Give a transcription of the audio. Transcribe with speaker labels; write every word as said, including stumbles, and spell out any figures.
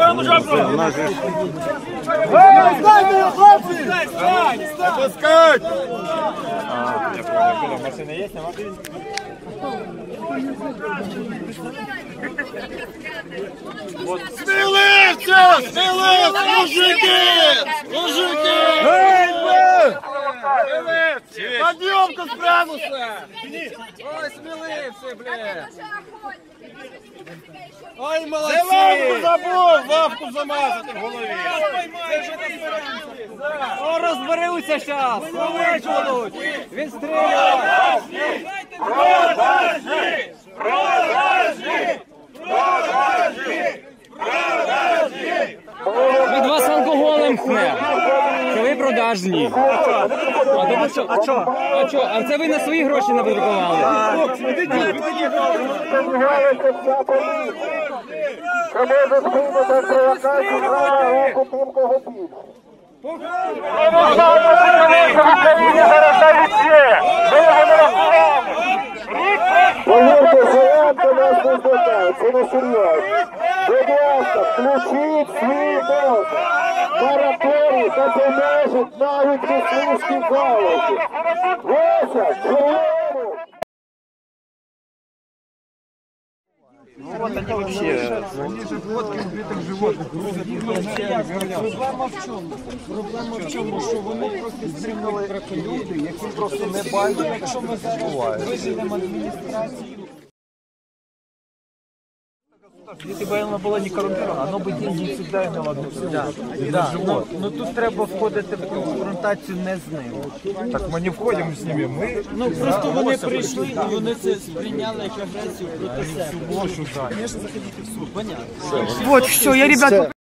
Speaker 1: Опускать!
Speaker 2: Машина есть, на машине?
Speaker 1: Сміливця! Сміливця! Мужики! Мужики! Эй, вы! Подъемку с градуса! Ой, сміливці, бля! Ой, молодці! Це лавку забув! Лавку замазати в голові!
Speaker 2: О, розберуться зараз! Повичували! Він стріляє!
Speaker 1: Продажні! Продажні! Продажні! Продажні!
Speaker 2: Від вас алкоголем хне! Це ви продажні! А що? А що? А що? А це ви на свої гроші надрукували?
Speaker 3: Це може сприйняти провокацію права року тим, кого більше. Повірте, заявка нас не звертає, це не серйозно. Будь ласка, включіть свій досвід. Мораторій допоможуть навіть мисливській галузі. Вася, чоловіку!
Speaker 2: Ну вот они вообще...
Speaker 4: Они же фотки убитых животных. Проблема в чому? Проблема в чому, що вони просто стримали люди, які просто не бачать, якщо ми зараз виженемо адміністрацію. Если бы оно было не коррумпировано, оно бы деньги всегда имело да. Но, но тут треба входити в конфронтацію не з ними.
Speaker 1: Так ми не входимо з ними, ми...
Speaker 4: Ну просто вони прийшли і вони це сприйняли як агресію проти себе.
Speaker 1: Всю площу, так.
Speaker 4: Понятно.
Speaker 5: Вот, все, я, ребят,